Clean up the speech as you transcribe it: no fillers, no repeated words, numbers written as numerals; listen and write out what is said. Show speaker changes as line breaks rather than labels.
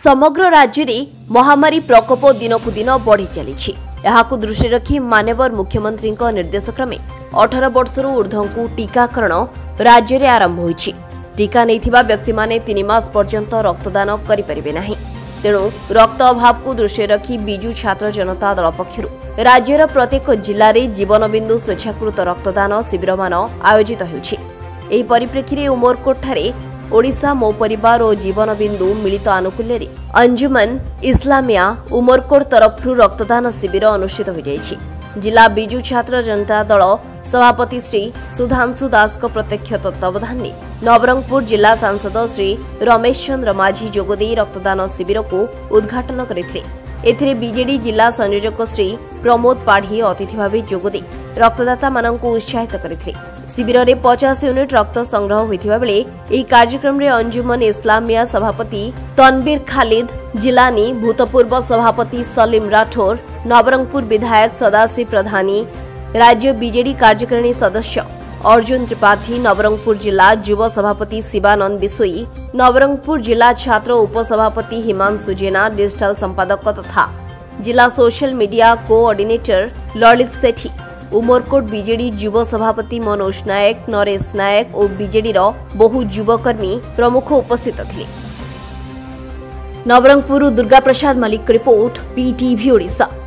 समग्र राज्य में महामारी प्रकोप दिनकू दिन बढ़ी चली दृष्टि रखी मान्यवर मुख्यमंत्री निर्देश क्रमे 18 वर्षर ऊर्ध्व टीकाकरण राज्य में आरंभ होईछि। टीका नैथिबा व्यक्ति माने 3 मास पर्यंत रक्तदान करिपरिबे नाही। तेणु रक्त अभाव को दृष्टि रखी बिजु छात्र जनता दल पक्षरु राज्यर प्रत्येक जिले में जीवनबिंदु स्वेच्छाकृत रक्तदान शिविर मान आयोजित होउछि। एही परिप्रेक्षी उमरकोट ठारे ओडिशा मो परिवार और जीवनबिंदु मिलित आनुकूल्य अंजुमन इस्लामिया उमरकोट तरफ रक्तदान शिविर अनुष्ठित हो जाइछि। जिला बिजु छात्र जनता दल सभापति श्री सुधांशु दास को प्रत्यक्ष तत्वावधान में नवरंगपुर जिला सांसद श्री रमेश चंद्र माझी जोगदे रक्तदान शिविर को उद्घाटन करथिले। एथिरे बीजेडी जिला संयोजक श्री प्रमोद पाढ़ी अतिथि भाव जोगदे रक्तदाता माननकु उत्साहित करथिले। शिविर में 50 यूनिट रक्त संग्रह होइथिबा बेले एही कार्यक्रम रे अंजुमन इस्लामिया सभापति तनवीर खालिद जिलानी, भूतपूर्व सभापति सलीम राठौर, नवरंगपुर विधायक सदाशिव प्रधानी, राज्य बीजेडी कार्यकारिणी सदस्य अर्जुन त्रिपाठी, नवरंगपुर जिला युव सभापति शिवानंद बिसोई, नवरंगपुर जिला छात्र उपसभापति हिमांशु जेना, डिजिटल संपादक तथा जिला social media coordinator Lalit Sethi, Umerkote BJD युव सभापति मनोज नायक, नरेश नायक और बीजेडी बहु युवकर्मी प्रमुख उपस्थित थिले। Nabarangpur Durga Prasad Mallik report, PTV Odisha.